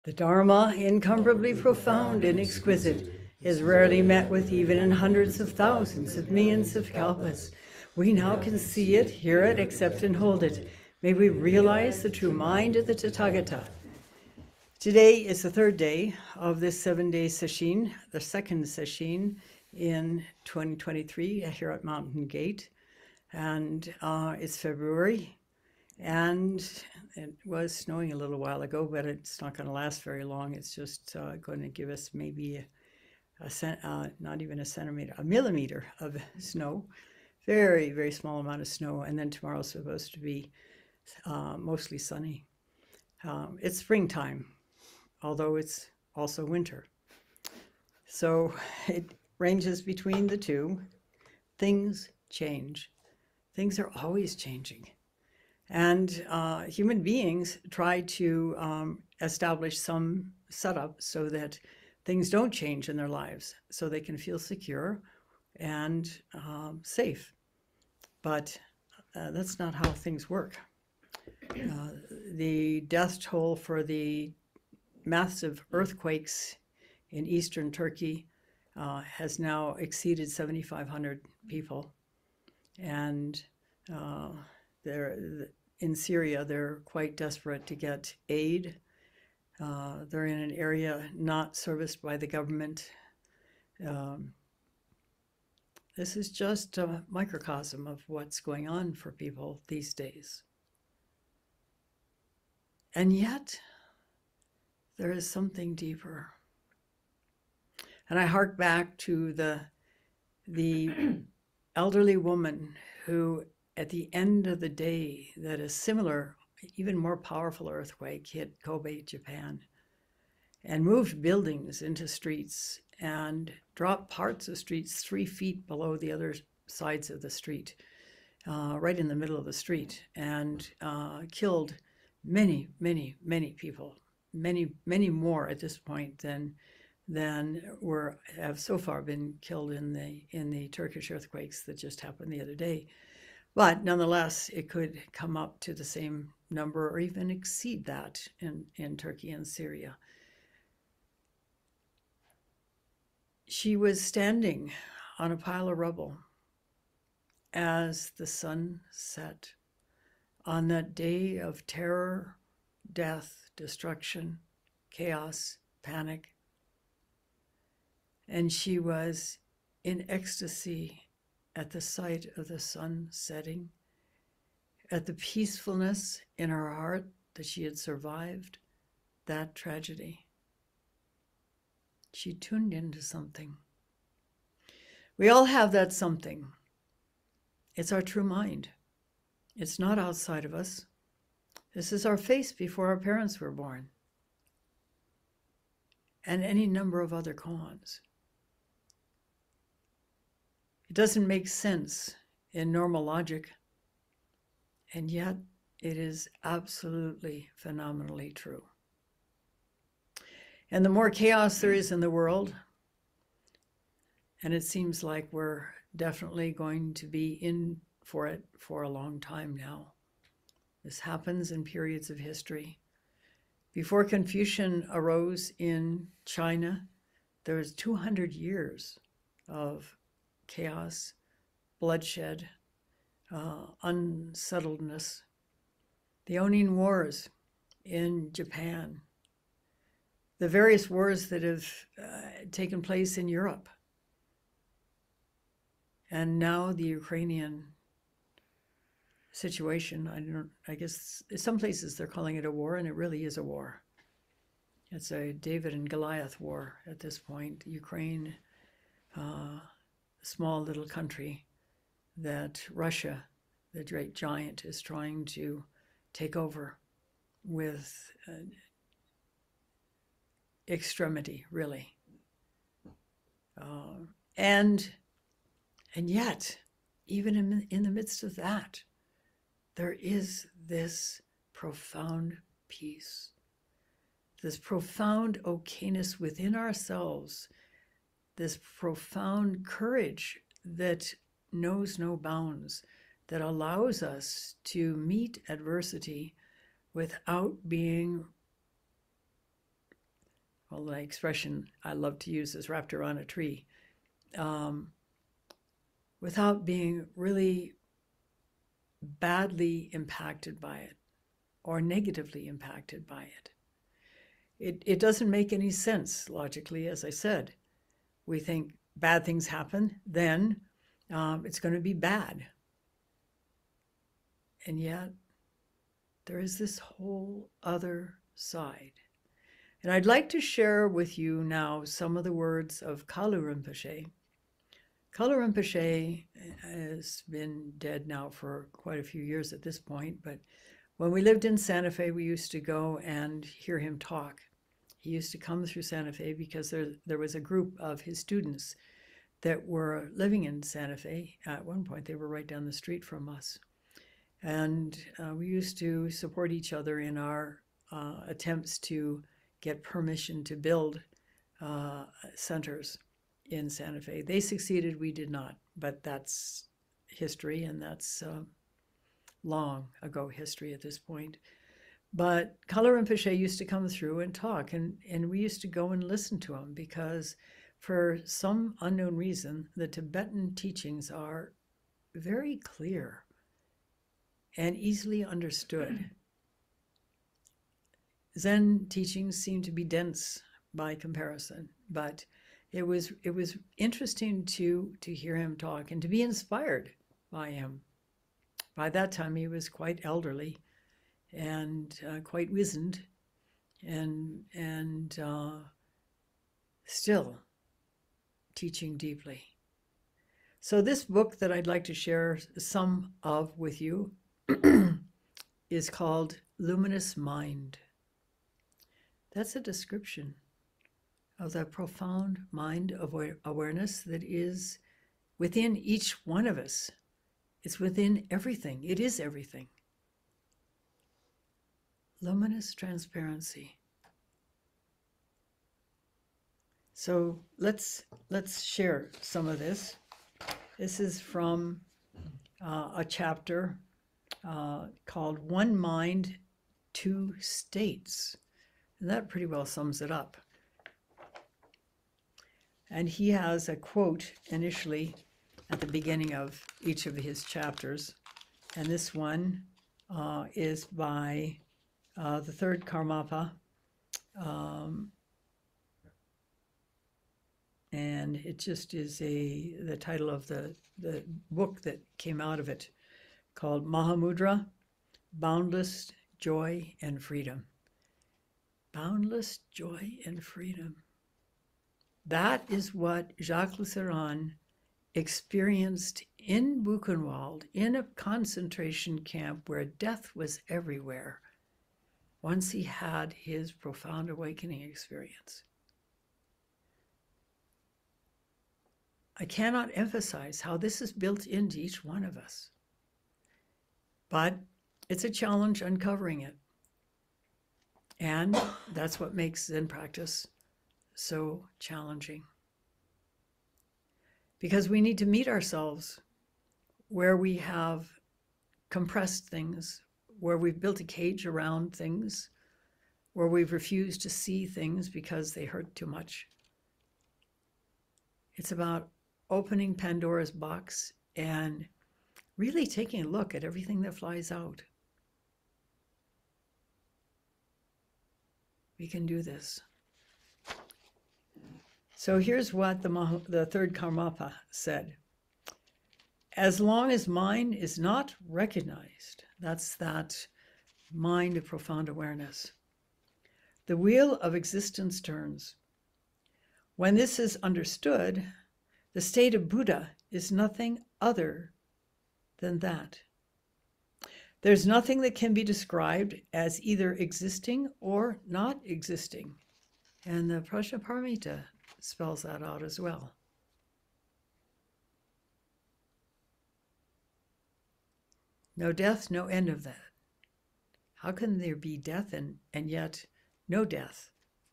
The Dharma, incomparably profound and exquisite, is rarely met with even in hundreds of thousands of millions of kalpas. We now can see it, hear it, accept and hold it. May we realize the true mind of the Tathagata. Today is the third day of this 7-day sesshin, the second sesshin in 2023 here at Mountain Gate. And it's February. And it was snowing a little while ago, but it's not going to last very long. It's just going to give us maybe not even a centimeter, a millimeter of snow. Very, very small amount of snow. And then tomorrow's supposed to be mostly sunny. It's springtime, although it's also winter. So it ranges between the two. Things change. Things are always changing. And human beings try to establish some setup so that things don't change in their lives, so they can feel secure and safe. But that's not how things work. The death toll for the massive earthquakes in eastern Turkey has now exceeded 7,500 people. And in Syria, they're quite desperate to get aid. They're in an area not serviced by the government. This is just a microcosm of what's going on for people these days. And yet, there is something deeper. And I hark back to the elderly woman who, at the end of the day, that a similar, even more powerful earthquake hit Kobe, Japan, and moved buildings into streets and dropped parts of streets 3 feet below the other sides of the street, right in the middle of the street, and killed many, many, many people, many, many more at this point than have so far been killed in the Turkish earthquakes that just happened the other day. But nonetheless, it could come up to the same number or even exceed that in Turkey and Syria. She was standing on a pile of rubble as the sun set on that day of terror, death, destruction, chaos, panic. And she was in ecstasy at the sight of the sun setting, at the peacefulness in her heart that she had survived that tragedy. She tuned into something. We all have that something. It's our true mind. It's not outside of us. This is our face before our parents were born, and any number of other koans. It doesn't make sense in normal logic, and yet it is absolutely phenomenally true. And the more chaos there is in the world, and it seems like we're definitely going to be in for it for a long time now. This happens in periods of history. Before Confucian arose in China, there was 200 years of chaos, bloodshed, unsettledness. The Onin Wars in Japan, the various wars that have taken place in Europe, and now the Ukrainian situation. I guess in some places they're calling it a war, and it really is a war. It's a David and Goliath war at this point. Ukraine, small little country that Russia, the great giant, is trying to take over with extremity, really. And yet, even in the midst of that, there is this profound peace, this profound okayness within ourselves, this profound courage that knows no bounds, that allows us to meet adversity without being well, the expression I love to use is wrapped around a tree, without being really badly impacted by it or negatively impacted by it. It doesn't make any sense logically, as I said. We think bad things happen, then it's going to be bad. And yet, there is this whole other side. And I'd like to share with you now some of the words of Kalu Rinpoche. Kalu Rinpoche has been dead now for quite a few years at this point, but when we lived in Santa Fe, we used to go and hear him talk. He used to come through Santa Fe because there was a group of his students that were living in Santa Fe. At one point, they were right down the street from us. And we used to support each other in our attempts to get permission to build centers in Santa Fe. They succeeded, we did not, but that's history, and that's long ago history at this point. But Kalu Rinpoche used to come through and talk, and we used to go and listen to him because for some unknown reason, the Tibetan teachings are very clear and easily understood. Zen teachings seem to be dense by comparison, but it was interesting to hear him talk and to be inspired by him. By that time, he was quite elderly and quite wizened, and still teaching deeply. So this book that I'd like to share some of with you is called Luminous Mind. That's a description of the profound mind of awareness that is within each one of us. It's within everything. It is everything. Luminous transparency. So let's share some of this. This is from a chapter called One Mind, Two States. And that pretty well sums it up. And he has a quote initially at the beginning of each of his chapters. And this one is by the third Karmapa. And it just is the title of the book that came out of it, called Mahamudra, Boundless Joy and Freedom. Boundless joy and freedom. That is what Jacques Lutheran experienced in Buchenwald, in a concentration camp where death was everywhere, once he had his profound awakening experience. I cannot emphasize how this is built into each one of us, but it's a challenge uncovering it. And that's what makes Zen practice so challenging. Because we need to meet ourselves where we have compressed things, where we've built a cage around things, where we've refused to see things because they hurt too much. It's about opening Pandora's box and really taking a look at everything that flies out. We can do this. So here's what the third Karmapa said. As long as mind is not recognized, that's that mind of profound awareness, the wheel of existence turns. When this is understood, the state of Buddha is nothing other than that. There's nothing that can be described as either existing or not existing. And the Prajnaparamita spells that out as well. No death, no end of that. How can there be death and yet no death?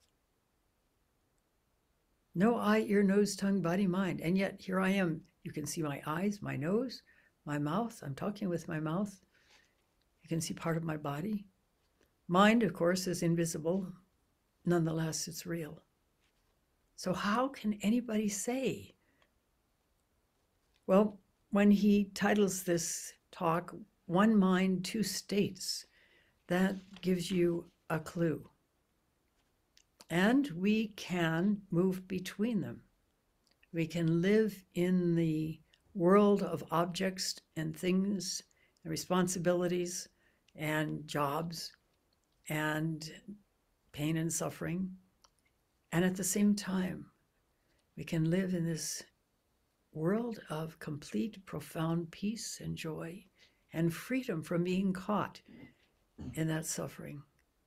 No eye, ear, nose, tongue, body, mind. And yet here I am. You can see my eyes, my nose, my mouth. I'm talking with my mouth. You can see part of my body. Mind, of course, is invisible. Nonetheless, it's real. So how can anybody say? Well, when he titles this talk, One Mind, Two States, that gives you a clue. And we can move between them. We can live in the world of objects and things and responsibilities and jobs and pain and suffering. And at the same time, we can live in this world of complete, profound peace and joy and freedom from being caught in that suffering.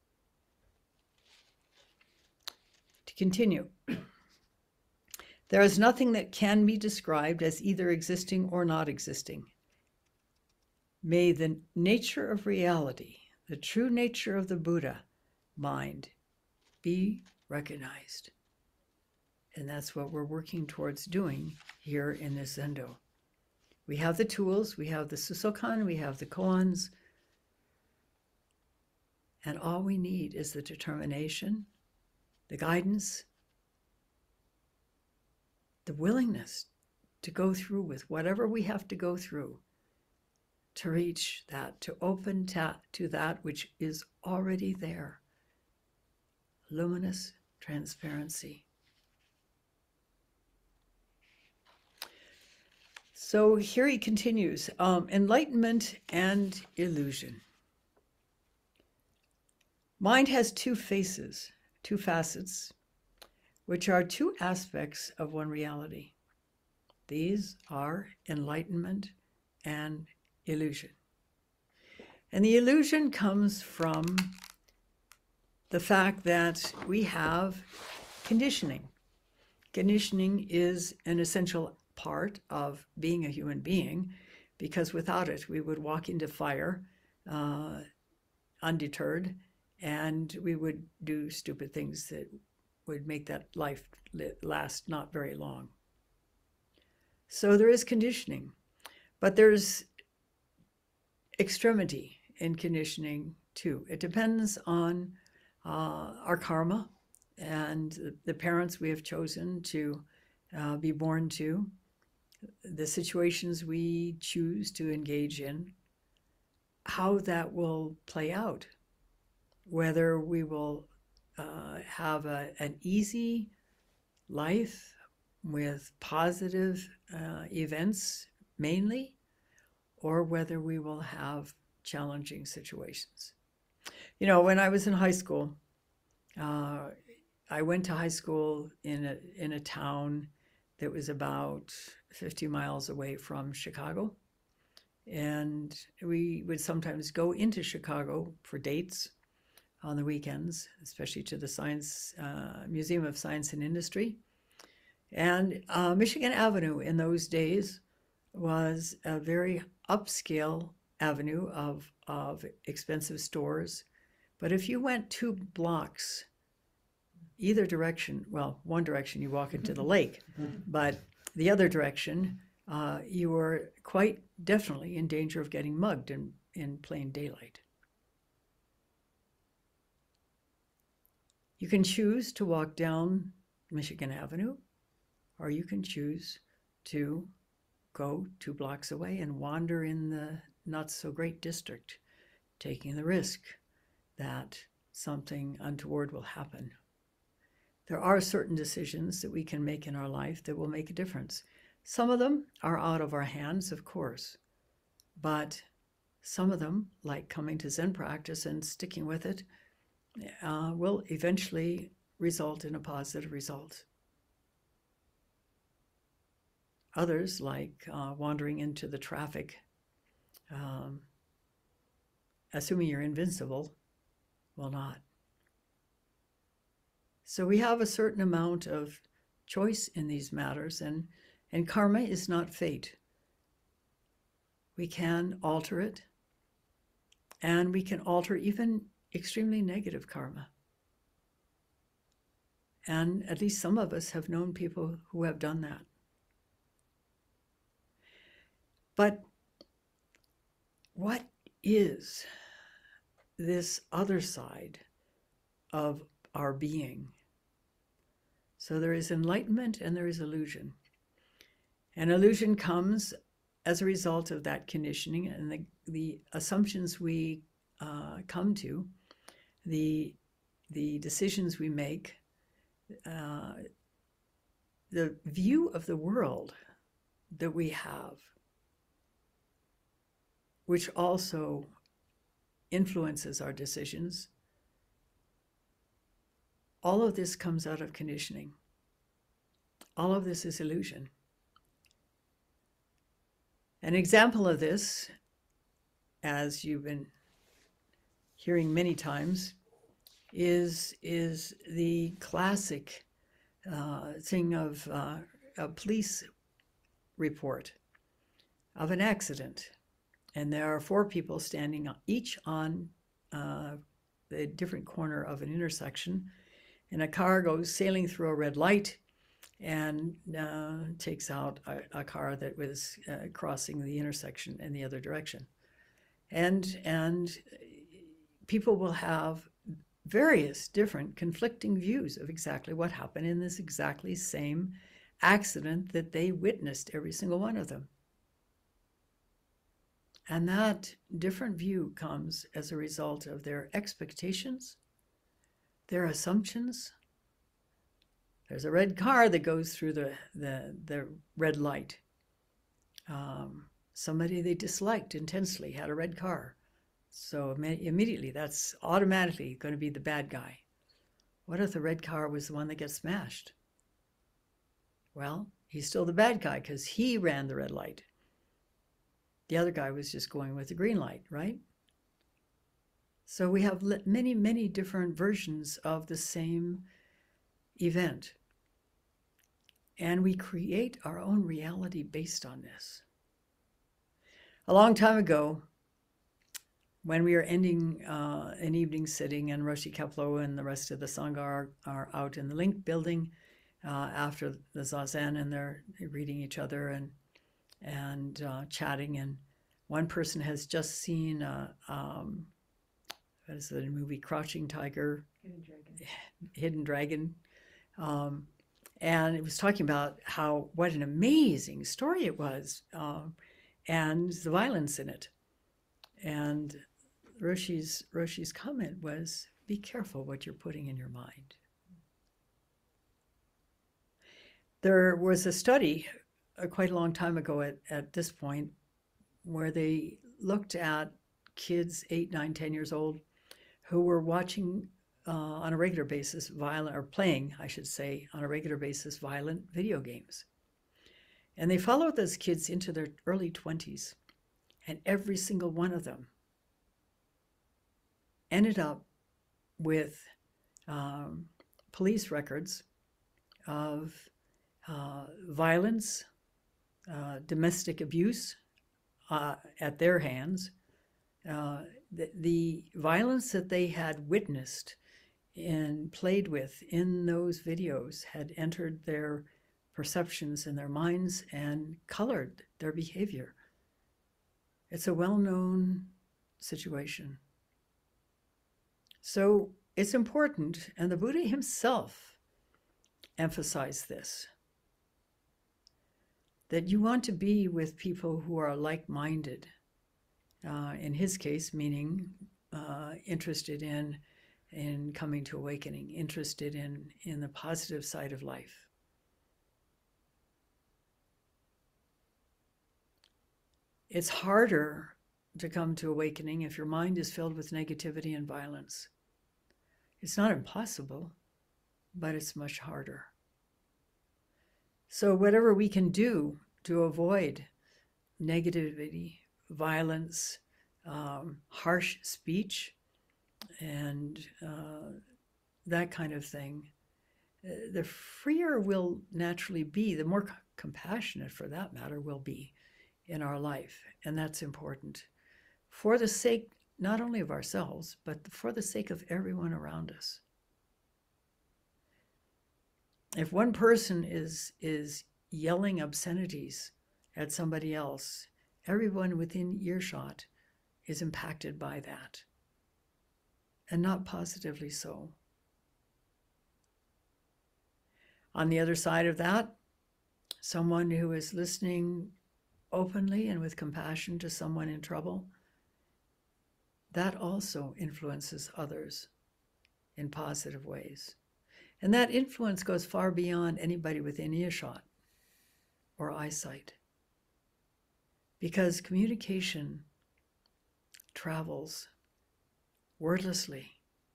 To continue, there is nothing that can be described as either existing or not existing. May the nature of reality, the true nature of the Buddha mind, be recognized. And that's what we're working towards doing here in this Zendo. We have the tools, we have the Susokan, we have the koans, and all we need is the determination, the guidance, the willingness to go through with whatever we have to go through to reach that, to open to that which is already there. Luminous transparency. So here he continues, enlightenment and illusion. Mind has two faces, two facets, which are two aspects of one reality. These are enlightenment and illusion. And the illusion comes from the fact that we have conditioning. Conditioning is an essential part of being a human being, because without it, we would walk into fire undeterred, and we would do stupid things that would make that life last not very long. So there is conditioning, but there's extremity in conditioning too. It depends on our karma and the parents we have chosen to be born to, the situations we choose to engage in, how that will play out, whether we will have an easy life with positive events mainly, or whether we will have challenging situations. You know, when I was in high school, I went to high school in a town that was about 50 miles away from Chicago. And we would sometimes go into Chicago for dates on the weekends, especially to the Science Museum of Science and Industry. And Michigan Avenue in those days was a very upscale avenue of expensive stores. But if you went 2 blocks either direction, well, one direction you walk into the lake, but the other direction, you were quite definitely in danger of getting mugged in plain daylight. You can choose to walk down Michigan Avenue, or you can choose to go 2 blocks away and wander in the not-so-great district, taking the risk that something untoward will happen. There are certain decisions that we can make in our life that will make a difference. Some of them are out of our hands, of course, but some of them, like coming to Zen practice and sticking with it, will eventually result in a positive result. Others, like wandering into the traffic, assuming you're invincible, will not. So we have a certain amount of choice in these matters, and karma is not fate. We can alter it, and we can alter even extremely negative karma. And at least some of us have known people who have done that. But what is this other side of our being? So there is enlightenment and there is illusion. And illusion comes as a result of that conditioning and the assumptions we come to, the decisions we make, the view of the world that we have, which also influences our decisions. All of this comes out of conditioning. All of this is illusion. An example of this, as you've been hearing many times, is the classic thing of a police report of an accident. And there are 4 people standing each on the different corner of an intersection. And a car goes sailing through a red light and takes out a car that was crossing the intersection in the other direction. And people will have various different conflicting views of exactly what happened in this exactly same accident that they witnessed, every single one of them. And that different view comes as a result of their expectations, their assumptions. There's a red car that goes through the red light. Somebody they disliked intensely had a red car. So immediately that's automatically going to be the bad guy. What if the red car was the one that gets smashed? Well, he's still the bad guy because he ran the red light. The other guy was just going with the green light, right? So we have many, many different versions of the same event. And we create our own reality based on this. A long time ago, when we are ending an evening sitting and Roshi Kapleau and the rest of the Sangha are out in the Link building after the Zazen, and they're reading each other and chatting, and one person has just seen what is the movie, Crouching Tiger, Hidden Dragon, and it was talking about what an amazing story it was, and the violence in it. And Roshi's comment was, be careful what you're putting in your mind. There was a study quite a long time ago at this point where they looked at kids 8, 9, 10 years old who were watching on a regular basis playing, I should say, on a regular basis violent video games. And they followed those kids into their early 20s, and every single one of them ended up with police records of violence, domestic abuse at their hands. The violence that they had witnessed and played with in those videos had entered their perceptions in their minds and colored their behavior. It's a well-known situation. So it's important, and the Buddha himself emphasized this, that you want to be with people who are like-minded, in his case, meaning interested in coming to awakening, interested in the positive side of life. It's harder to come to awakening if your mind is filled with negativity and violence. It's not impossible, but it's much harder. So whatever we can do to avoid negativity, violence, harsh speech, and that kind of thing, the freer we'll naturally be, the more compassionate, for that matter, we'll be in our life. And that's important for the sake not only of ourselves, but for the sake of everyone around us. If one person is yelling obscenities at somebody else, everyone within earshot is impacted by that, and not positively so. On the other side of that, someone who is listening openly and with compassion to someone in trouble, that also influences others in positive ways. And that influence goes far beyond anybody within earshot or eyesight, because communication travels wordlessly.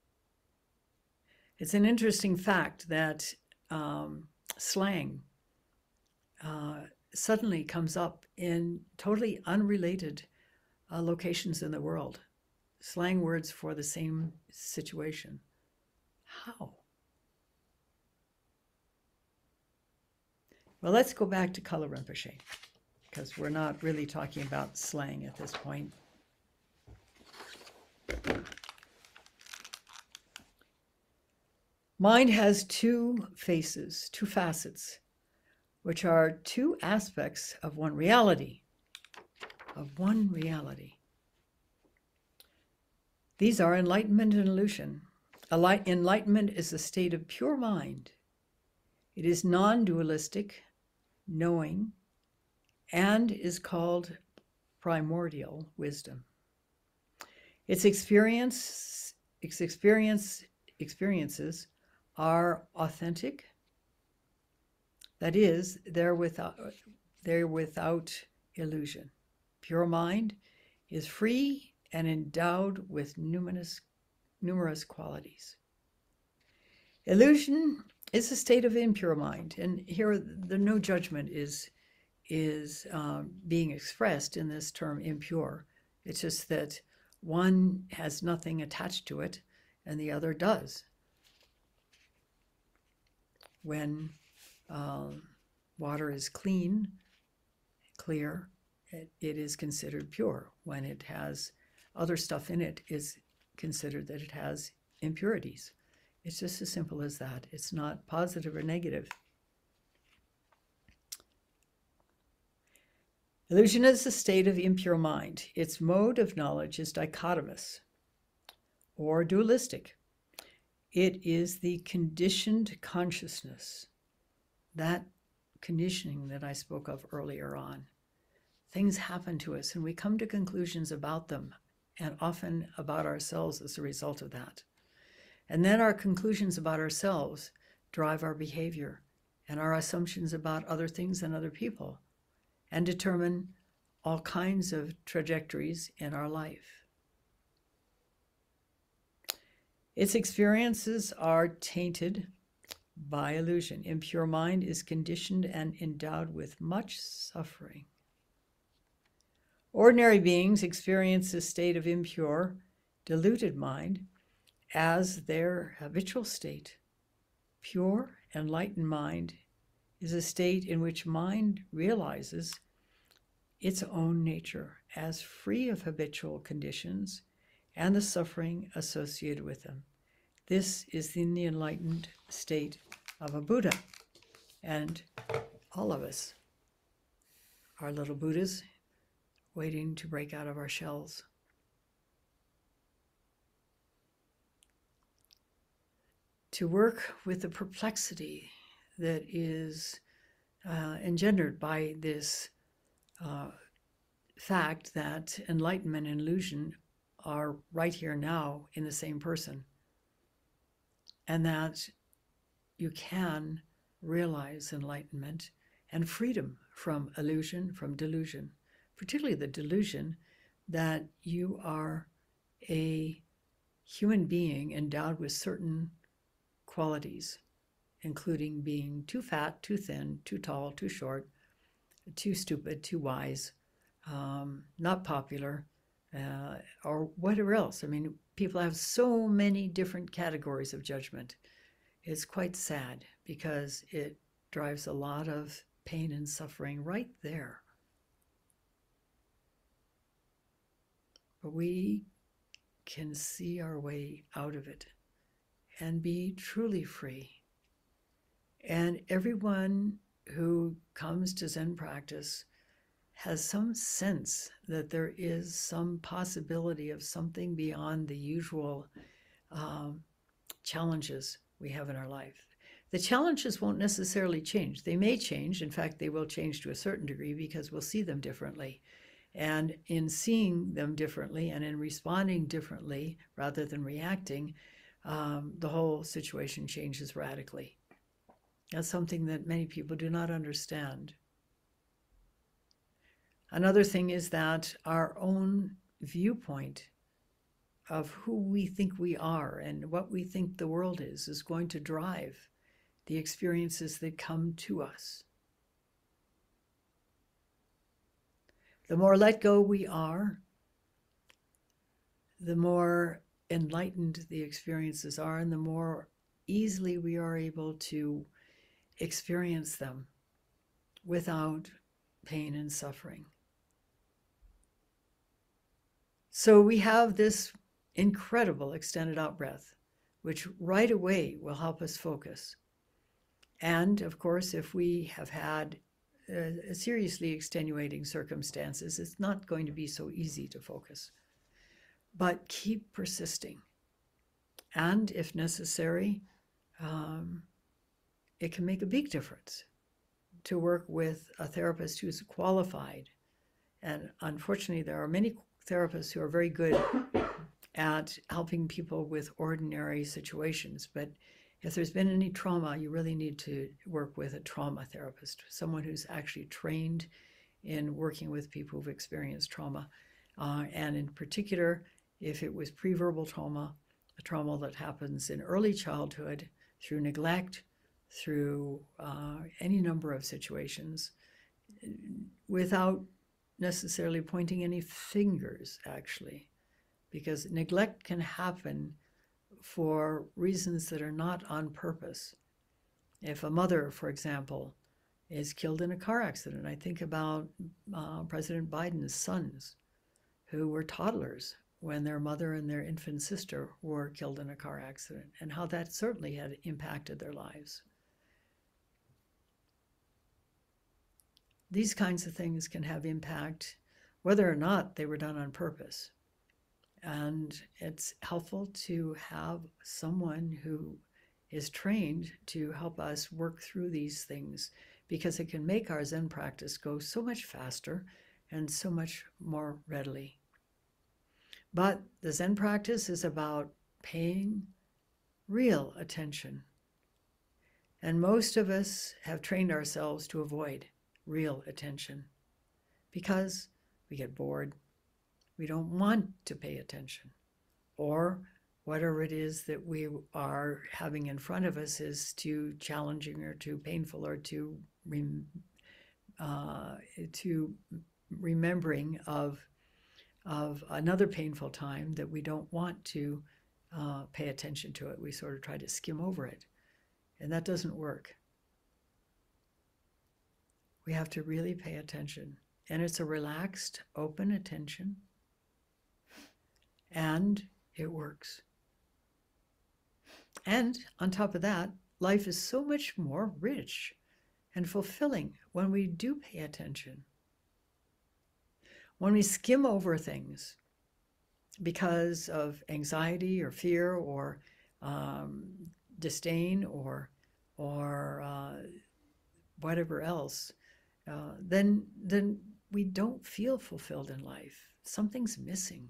It's an interesting fact that slang suddenly comes up in totally unrelated locations in the world. Slang words for the same situation. How? Well, let's go back to Kala Rinpoche, because we're not really talking about slang at this point. Mind has two faces, two facets, which are two aspects of one reality, These are enlightenment and illusion. Enlightenment is a state of pure mind. It is non-dualistic, knowing, and is called primordial wisdom. Its experiences are authentic. That is, they're without illusion. Pure mind is free and endowed with numerous qualities. Illusion is a state of impure mind, and here the no judgment is being expressed in this term impure. It's just that one has nothing attached to it and the other does. When water is clear, it is considered pure. When it has other stuff in it, is considered that it has impurities. It's just as simple as that. It's not positive or negative. Illusion is a state of impure mind. Its mode of knowledge is dichotomous or dualistic. It is the conditioned consciousness, that conditioning that I spoke of earlier on. Things happen to us and we come to conclusions about them, and often about ourselves as a result of that. And then our conclusions about ourselves drive our behavior and our assumptions about other things and other people, and determine all kinds of trajectories in our life. Its experiences are tainted by illusion. Impure mind is conditioned and endowed with much suffering. Ordinary beings experience a state of impure, diluted mind as their habitual state. Pure, enlightened mind is a state in which mind realizes its own nature as free of habitual conditions and the suffering associated with them. This is in the enlightened state of a Buddha. And all of us are little Buddhas waiting to break out of our shells. To work with the perplexity that is engendered by this fact that enlightenment and illusion are right here now in the same person, and that you can realize enlightenment and freedom from illusion, from delusion, particularly the delusion that you are a human being endowed with certain qualities, including being too fat, too thin, too tall, too short, too stupid, too wise, not popular, or whatever else. I mean, people have so many different categories of judgment. It's quite sad because it drives a lot of pain and suffering right there. But we can see our way out of it and be truly free. And everyone who comes to Zen practice has some sense that there is some possibility of something beyond the usual challenges we have in our life. the challenges won't necessarily change. They may change. In fact, they will change to a certain degree because we'll see them differently. And in seeing them differently and in responding differently rather than reacting, the whole situation changes radically. That's something that many people do not understand. Another thing is that our own viewpoint of who we think we are and what we think the world is going to drive the experiences that come to us. The more let go we are, the more enlightened the experiences are, and the more easily we are able to experience them without pain and suffering. So we have this incredible extended out breath, which right away will help us focus. And of course, if we have had seriously extenuating circumstances, it's not going to be so easy to focus. But keep persisting. And if necessary, it can make a big difference to work with a therapist who's qualified. And unfortunately, there are many therapists who are very good at helping people with ordinary situations. But if there's been any trauma, you really need to work with a trauma therapist, someone who's actually trained in working with people who've experienced trauma. And in particular, if it was pre-verbal trauma, a trauma that happens in early childhood through neglect, through any number of situations, without necessarily pointing any fingers, actually, because neglect can happen for reasons that are not on purpose. If a mother, for example, is killed in a car accident, I think about President Biden's sons, who were toddlers when their mother and their infant sister were killed in a car accident, and how that certainly had impacted their lives. These kinds of things can have impact whether or not they were done on purpose. And it's helpful to have someone who is trained to help us work through these things, because it can make our Zen practice go so much faster and so much more readily. But the Zen practice is about paying real attention. And most of us have trained ourselves to avoid real attention because we get bored. We don't want to pay attention, or whatever it is that we are having in front of us is too challenging or too painful or too remembering of another painful time that we don't want to pay attention to it. We sort of try to skim over it, and that doesn't work. We have to really pay attention, and it's a relaxed, open attention, and it works. And on top of that, life is so much more rich and fulfilling when we do pay attention. When we skim over things because of anxiety or fear or disdain or whatever else, then we don't feel fulfilled in life. Something's missing.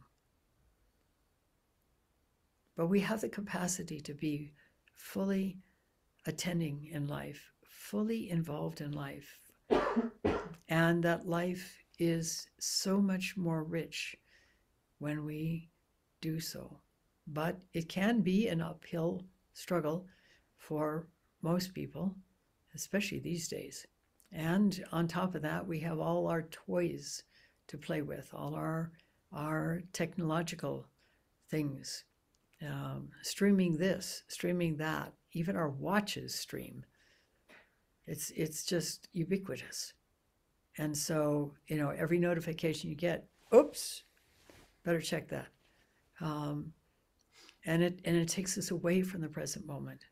But we have the capacity to be fully attending in life, fully involved in life. And that life is so much more rich when we do so. But it can be an uphill struggle for most people, especially these days. And on top of that, we have all our toys to play with, all our technological things. Streaming this, streaming that, even our watches stream. It's just ubiquitous. And so, every notification you get, oops, better check that. And it takes us away from the present moment.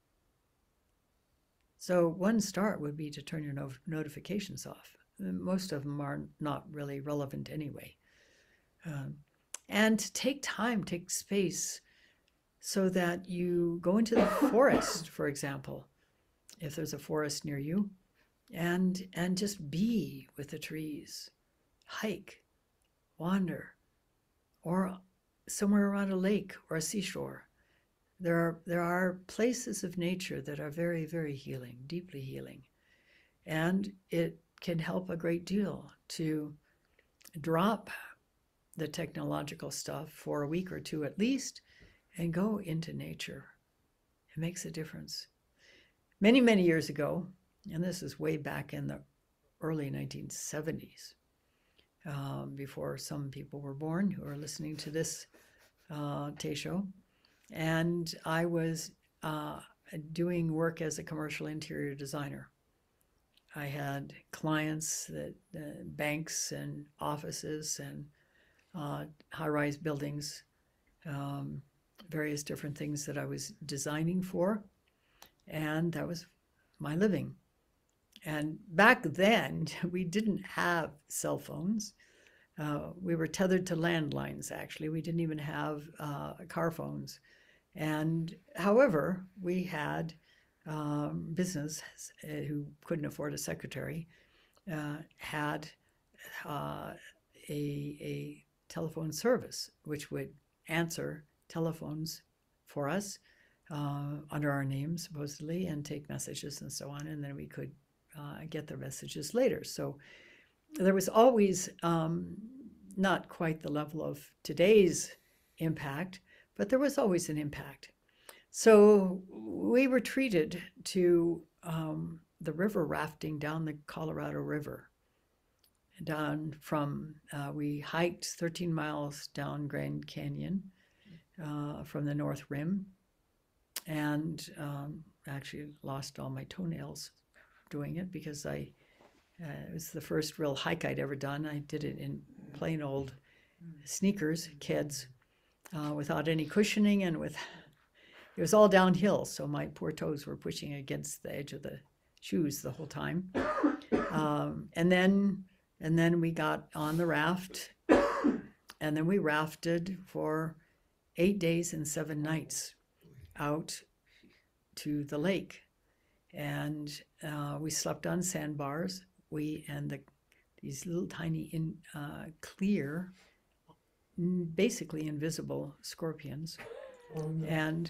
So one start would be to turn your notifications off. Most of them are not really relevant anyway. And to take time, take space, so that you go into the forest, for example, if there's a forest near you, and just be with the trees, hike, wander, or somewhere around a lake or a seashore. There are places of nature that are very, very healing, deeply healing. And it can help a great deal to drop the technological stuff for a week or two at least and go into nature. It makes a difference. Many, many years ago, and this is way back in the early 1970s, before some people were born who are listening to this Teisho, and I was doing work as a commercial interior designer. I had clients that banks and offices and high-rise buildings, various different things that I was designing for, and that was my living. And back then, we didn't have cell phones. We were tethered to landlines, actually. We didn't even have car phones. And however, we had business who couldn't afford a secretary, had a telephone service which would answer telephones for us under our names, supposedly, and take messages and so on, and then we could get the messages later. So there was always not quite the level of today's impact, but there was always an impact. So we were treated to the river rafting down the Colorado River. Down from, we hiked 13 miles down Grand Canyon from the North Rim, and actually lost all my toenails doing it because it was the first real hike I'd ever done. I did it in plain old sneakers, kids, without any cushioning, and it was all downhill, so my poor toes were pushing against the edge of the shoes the whole time. And then we got on the raft, and then we rafted for 8 days and 7 nights out to the lake. And we slept on sandbars. These little tiny, clear, basically invisible scorpions. And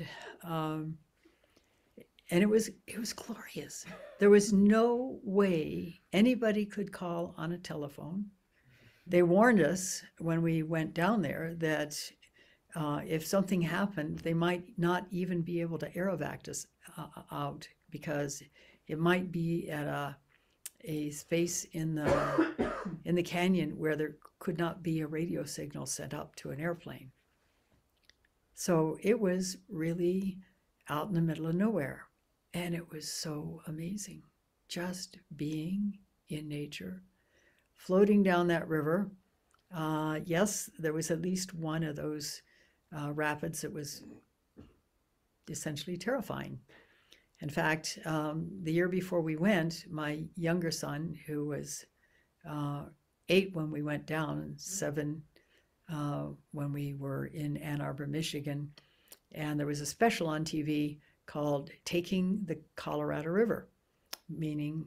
it was glorious. There was no way anybody could call on a telephone. They warned us when we went down there that if something happened, they might not even be able to aerovac us out, because it might be at a space in the canyon where there could not be a radio signal sent up to an airplane. So it was really out in the middle of nowhere. And it was so amazing, just being in nature, floating down that river. Yes, there was at least one of those rapids that was essentially terrifying. In fact, the year before we went, my younger son, who was 8 when we went down, and 7 when we were in Ann Arbor, Michigan, and there was a special on TV called Taking the Colorado River, meaning,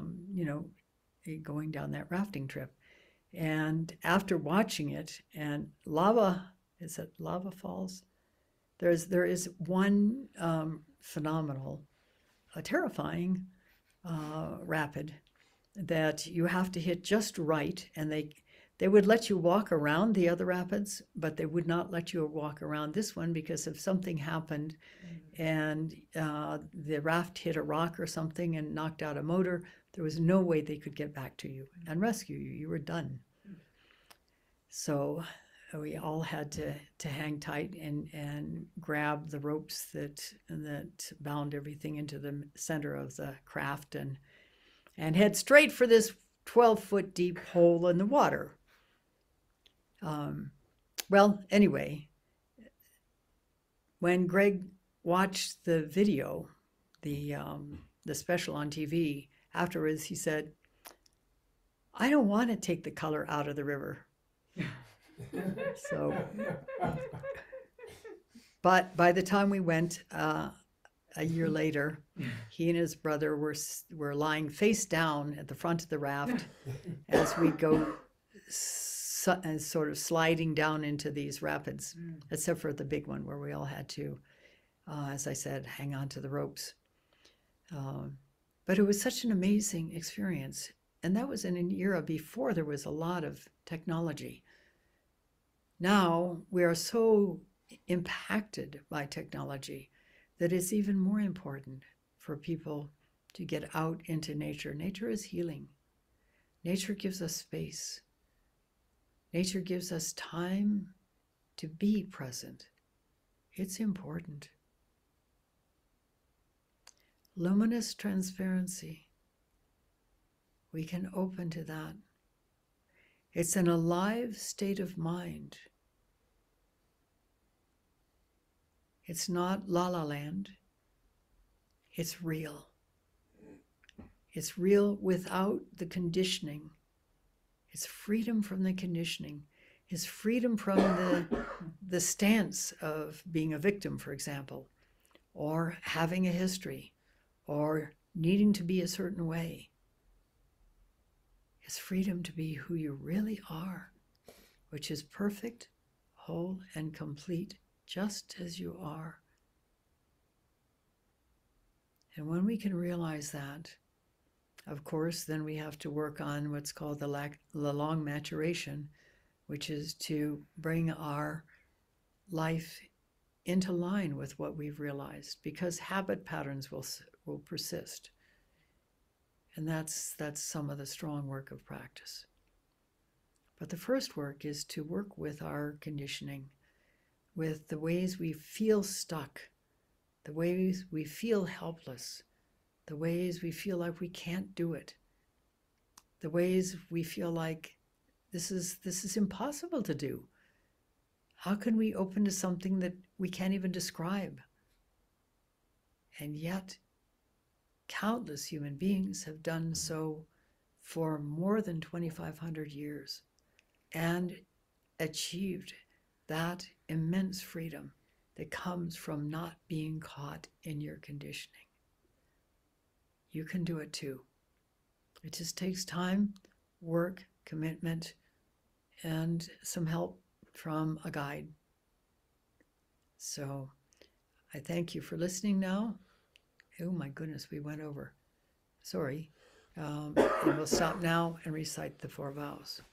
going down that rafting trip. And after watching it, and lava falls? There is one phenomenal, terrifying rapid that you have to hit just right, and they would let you walk around the other rapids, but they would not let you walk around this one, because if something happened and the raft hit a rock or something and knocked out a motor, there was no way they could get back to you and rescue you. You were done. So we all had to hang tight and grab the ropes that bound everything into the center of the craft and head straight for this 12-foot deep hole in the water. Well, anyway, when Greg watched the video, the special on TV, afterwards he said, "I don't want to take the color out of the river." So, but by the time we went, a year later, he and his brother were lying face down at the front of the raft as we go sort of sliding down into these rapids, except for the big one where we all had to, as I said, hang on to the ropes. But it was such an amazing experience. And that was in an era before there was a lot of technology. Now we are so impacted by technology that it's even more important for people to get out into nature. Nature is healing. Nature gives us space. Nature gives us time to be present. It's important. Luminous transparency. We can open to that. It's an alive state of mind. It's not la la land. It's real. It's real without the conditioning. It's freedom from the conditioning. It's freedom from the stance of being a victim, for example, or having a history, or needing to be a certain way. It's freedom to be who you really are, which is perfect, whole, and complete, just as you are. And when we can realize that, of course, then we have to work on what's called the long maturation, which is to bring our life into line with what we've realized, because habit patterns will persist. And that's some of the strong work of practice. But the first work is to work with our conditioning, with the ways we feel stuck, the ways we feel helpless, the ways we feel like we can't do it, the ways we feel like this is impossible to do. How can we open to something that we can't even describe? And yet, countless human beings have done so for more than 2,500 years and achieved that immense freedom that comes from not being caught in your conditioning. You can do it too. It just takes time, work, commitment, and some help from a guide. So I thank you for listening now. Oh my goodness, we went over. Sorry. And we'll stop now and recite the 4 vows.